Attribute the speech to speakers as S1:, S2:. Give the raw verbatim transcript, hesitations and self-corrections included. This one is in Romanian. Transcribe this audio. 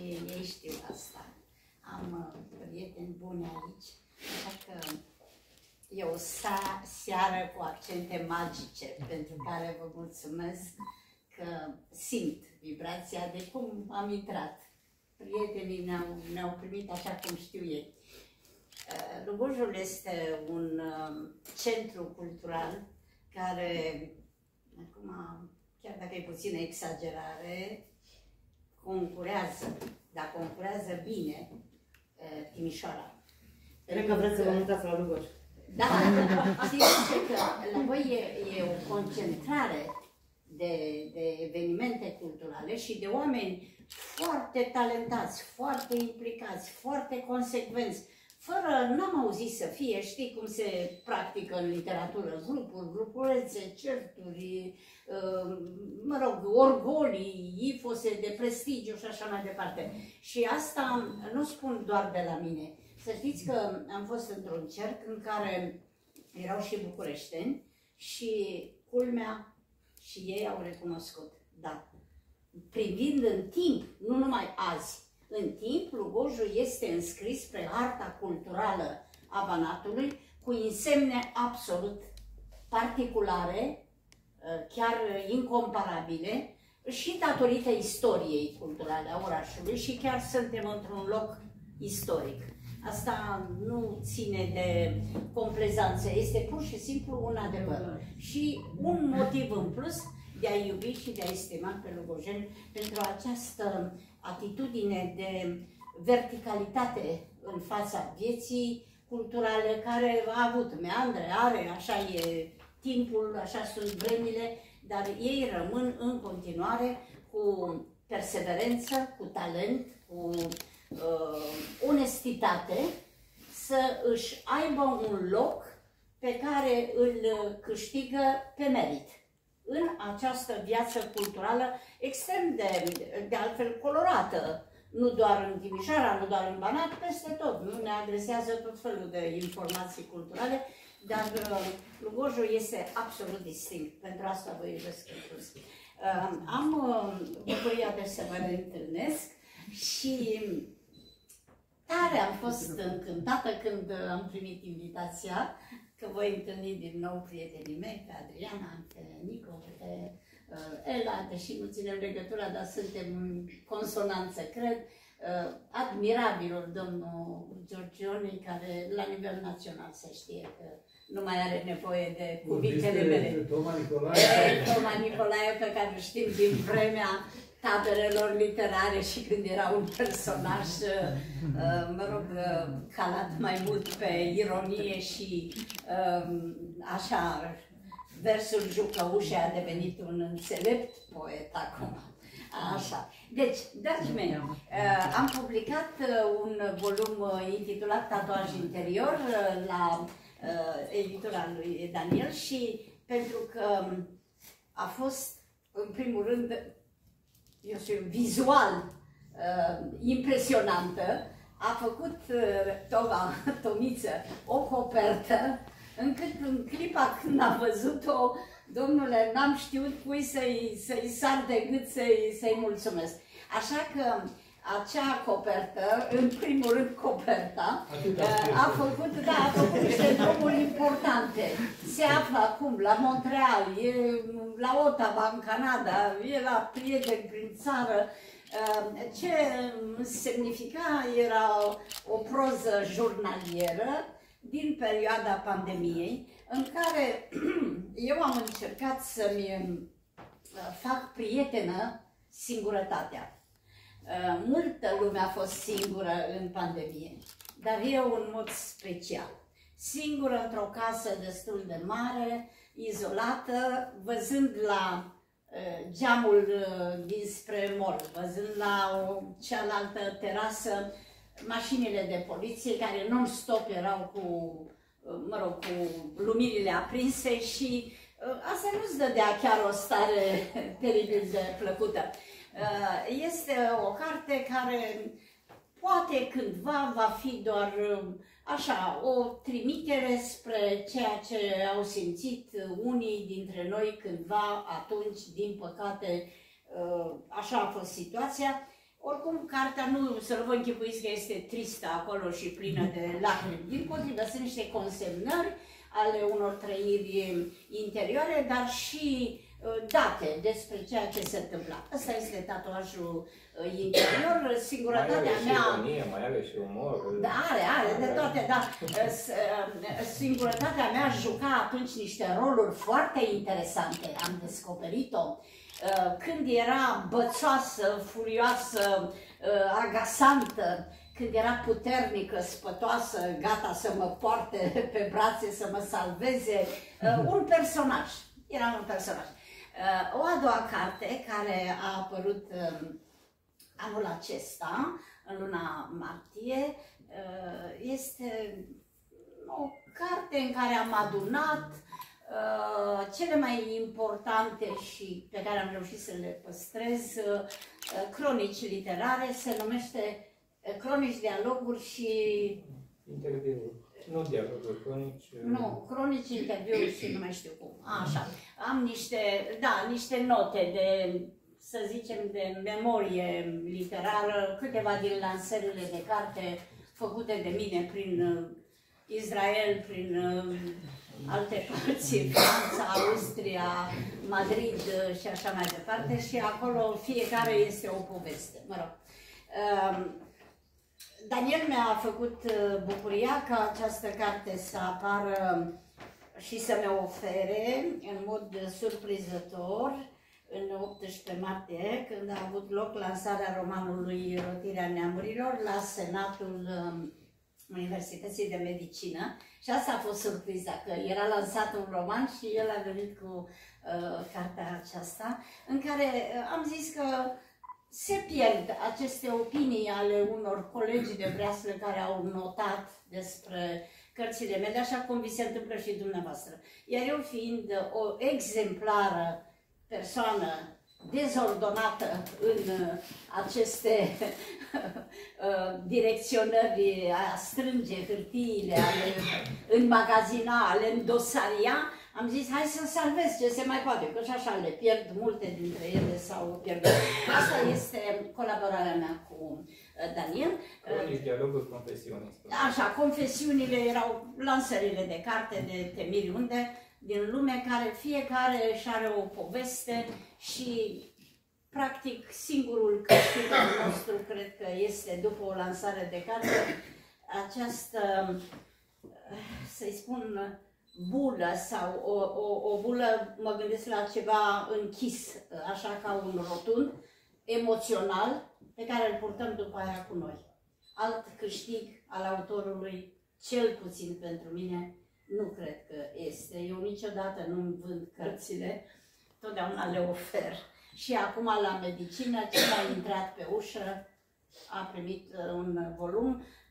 S1: ei știu asta. Am prieteni buni aici, așa că e o seară cu accente magice, pentru care vă mulțumesc că simt vibrația de cum am intrat. Prietenii ne-au ne-au primit așa cum știu ei. Lugojul este un centru cultural care, acum, chiar dacă e puțină exagerare, concurează, dar concurează bine Timișoara.
S2: Cred că vreți să vă mutați la Lugoj.
S1: Da, știți că la voi e, e o concentrare de, de evenimente culturale și de oameni foarte talentați, foarte implicați, foarte consecvenți, fără, n-am auzit să fie, știi cum se practică în literatură, grupuri, grupulețe, certuri, mă rog, orgolii, ifose de prestigiu și așa mai departe. Și asta nu spun doar de la mine. Să știți că am fost într-un cerc în care erau și bucureșteni și culmea și ei au recunoscut, da, privind în timp, nu numai azi, în timp, Lugojul este înscris pe harta culturală a Banatului cu insemne absolut particulare, chiar incomparabile, și datorită istoriei culturale a orașului și chiar suntem într-un loc istoric. Asta nu ține de complezanță, este pur și simplu un adevăr. Și un motiv în plus de a iubi și de a estima pe lugojeni pentru această atitudine de verticalitate în fața vieții culturale, care a avut meandre, are, așa e timpul, așa sunt vremile, dar ei rămân în continuare cu perseverență, cu talent, cu uh, onestitate, să își aibă un loc pe care îl câștigă pe merit în această viață culturală extrem de, de altfel colorată, nu doar în Timișoara, nu doar în Banat, peste tot. Nu ne adresează tot felul de informații culturale, dar uh, Lugojul este absolut distinct. Pentru asta vă iubesc în plus. Uh, am uh, bucuria de să vă reîntâlnesc și tare am fost încântată când am primit invitația că voi întâlni din nou prietenii mei, pe Adriana, pe Nico, pe uh, Ela, deși nu ținem legătura, dar suntem în consonanță, cred. Uh, admirabilul domnul Giorgioni, care la nivel național se știe că nu mai are nevoie de cuvintele mele.
S3: Toma Nicolae.
S1: Toma Nicolae, pe care știm din vremea taberelor literare și când era un personaj, mă rog, calat mai mult pe ironie și așa, versul Jucăușe a devenit un înțelept poet acum. Așa. Deci, dragii mei, am publicat un volum intitulat Tatuaj interior la editura lui Daniel și pentru că a fost, în primul rând, eu știu, vizual uh, impresionantă, a făcut uh, Toma, Tomiță, o copertă, încât în clipa când a văzut-o, domnule, n-am știut cui să-i să-i sar de gât să-i să-i mulțumesc. Așa că acea copertă, în primul rând coperta, uh, a făcut, da, a făcut niște drumuri importante. Se află acum la Montreal, e la Ottawa, în Canada, e la prieteni prin țară. Uh, ce semnifica era o proză jurnalieră din perioada pandemiei, în care eu am încercat să-mi fac prietenă singurătatea. Multă lume a fost singură în pandemie, dar eu în mod special. Singură într-o casă destul de mare, izolată, văzând la uh, geamul uh, dinspre mall, văzând la o cealaltă terasă mașinile de poliție care non-stop erau cu, uh, mă rog, cu luminile aprinse și uh, asta nu-ți dădea chiar o stare teribil de plăcută. Este o carte care poate cândva va fi doar așa, o trimitere spre ceea ce au simțit unii dintre noi cândva atunci, din păcate, așa a fost situația. Oricum, cartea nu, să nu vă închipuiți că este tristă acolo și plină de lacrimi. Din potrivă, sunt niște consemnări ale unor trăiri interioare, dar și date despre ceea ce se întâmpla. Asta este tatuajul interior, singurătatea
S3: mai are
S1: mea...
S3: Și ironie, mai are și umor.
S1: Da, are, are, de toate, da. Singurătatea mea juca atunci niște roluri foarte interesante, am descoperit-o. Când era bățoasă, furioasă, agasantă, când era puternică, spătoasă, gata să mă poarte pe brațe, să mă salveze, un personaj. Era un personaj. O a doua carte, care a apărut anul acesta, în luna martie, este o carte în care am adunat cele mai importante și pe care am reușit să le păstrez, cronici literare, se numește Cronici, dialoguri și...
S3: Interviuri. Nu dialoguri, cronici...
S1: Nu, cronici, interviuri și nu mai știu cum. Așa. Am niște, da, niște note de, să zicem, de memorie literară, câteva din lansările de carte făcute de mine prin Israel, prin alte părți, Franța, Austria, Madrid și așa mai departe, și acolo fiecare este o poveste. Mă rog. Daniel mi-a făcut bucuria ca această carte să apară și să mi ofere în mod surprinzător în optsprezece martie, când a avut loc lansarea romanului Rotirea Neamurilor la Senatul Universității de Medicină. Și asta a fost surpriza, că era lansat un roman și el a venit cu uh, cartea aceasta, în care uh, am zis că se pierd aceste opinii ale unor colegi de breaslă care au notat despre cărțile mele, așa cum vi se întâmplă și dumneavoastră. Iar eu, fiind o exemplară persoană dezordonată în aceste direcționări, a strânge hârtiile, a le înmagazina, a le îndosaria, am zis, hai să salvez ce se mai poate, că și așa le pierd, multe dintre ele s-au pierdut. Asta este colaborarea mea cu Daniel.
S3: Cronici, dialoguri, confesiuni.
S1: Așa, confesiunile erau lansările de carte de temiri unde din lume, care fiecare își are o poveste și practic singurul câștig al nostru cred că este, după o lansare de carte, această, să-i spun, bulă sau o, o, o bulă, mă gândesc la ceva închis, așa ca un rotund, emoțional, pe care îl purtăm după aia cu noi. Alt câștig al autorului, cel puțin pentru mine, nu cred că este. Eu niciodată nu-mi vând cărțile, totdeauna le ofer. Și acum la medicină, cine a intrat pe ușă a primit un volum.